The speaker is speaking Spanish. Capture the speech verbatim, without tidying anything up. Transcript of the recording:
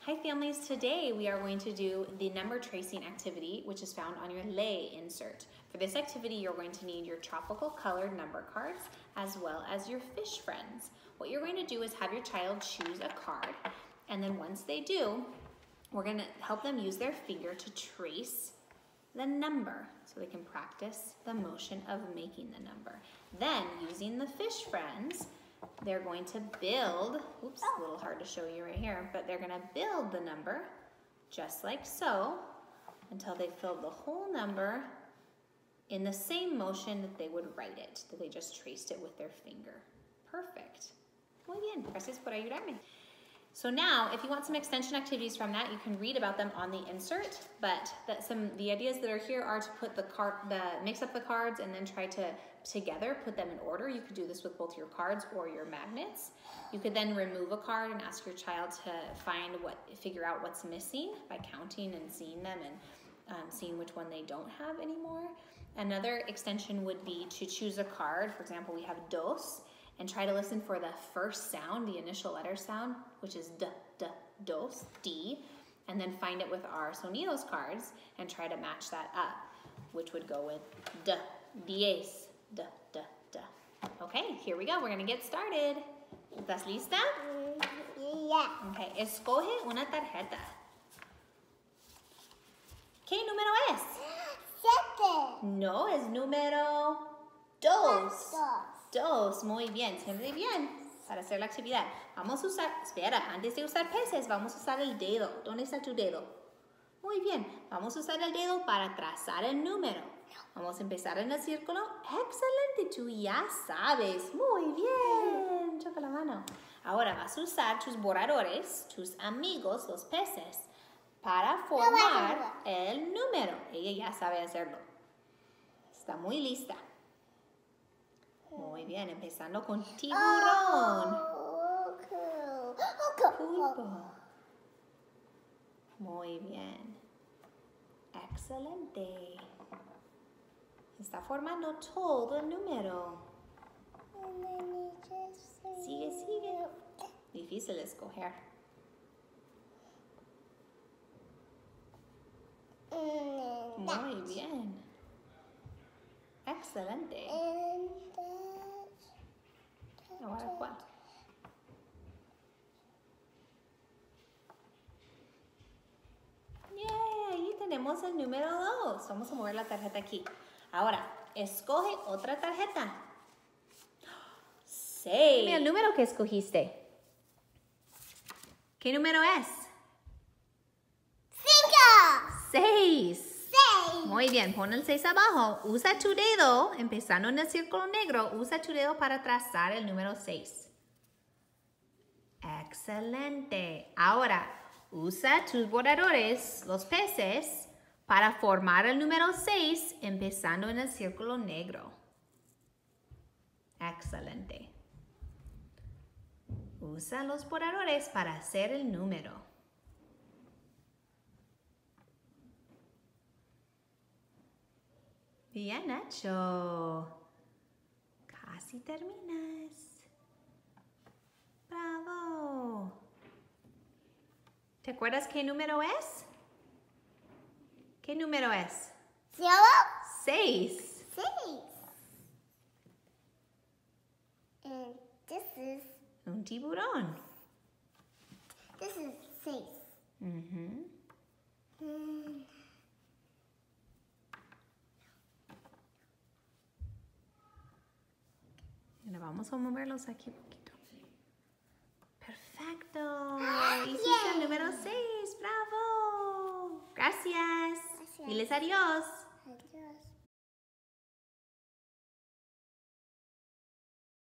Hi families, today we are going to do the number tracing activity, which is found on your lay insert. For this activity, you're going to need your tropical colored number cards as well as your fish friends. What you're going to do is have your child choose a card, and then once they do, we're going to help them use their finger to trace the number so they can practice the motion of making the number. Then, using the fish friends, they're going to build, oops, a little hard to show you right here, but they're gonna build the number just like so until they filled the whole number in the same motion that they would write it, that they just traced it with their finger. Perfect. Muy bien, gracias por ayudarme. So now, if you want some extension activities from that, you can read about them on the insert, but that some the ideas that are here are to put the card, the mix up the cards and then try to together put them in order. You could do this with both your cards or your magnets. You could then remove a card and ask your child to find what, figure out what's missing by counting and seeing them and um, seeing which one they don't have anymore. Another extension would be to choose a card. For example, we have dos, and try to listen for the first sound, the initial letter sound, which is d, d, dos, D, and then find it with our sonidos cards and try to match that up, which would go with d, diez, d, d, d. Okay, here we go. We're gonna get started. ¿Estás lista? Yeah. Okay, escoge una tarjeta. ¿Qué número es? Siete. No, es número dos. Dos. Dos, muy bien, siempre bien. Para hacer la actividad, vamos a usar, espera, antes de usar peces, vamos a usar el dedo. ¿Dónde está tu dedo? Muy bien, vamos a usar el dedo para trazar el número. Vamos a empezar en el círculo. Excelente, tú ya sabes. Muy bien, choca la mano. Ahora vas a usar tus borradores, tus amigos, los peces, para formar el número. Ella ya sabe hacerlo. Está muy lista. Muy bien, empezando con tiburón. Oh, cool. Pulpo. Muy bien. Excelente. Está formando todo el número. Sigue, sigue. Difícil escoger. Muy bien. Excelente. Ahora, ¿cuál? ¡Yay! Ahí tenemos el número dos. Vamos a mover la tarjeta aquí. Ahora, escoge otra tarjeta. Seis. Dime el número que escogiste. ¿Qué número es? Cinco. Seis. Seis. Muy bien, pon el seis abajo. Usa tu dedo, empezando en el círculo negro, usa tu dedo para trazar el número seis. Excelente. Ahora, usa tus borradores, los peces, para formar el número seis, empezando en el círculo negro. Excelente. Usa los borradores para hacer el número. Bien hecho. Casi terminas. ¡Bravo! ¿Te acuerdas qué número es? ¿Qué número es? Zero. Seis. Six. And this is Un tiburón. this is six. Uh-huh. Mm. Ahora vamos a moverlos aquí un poquito. ¡Perfecto! Hiciste Yay. el número seis. ¡Bravo! Gracias. Gracias. Diles adiós. Adiós.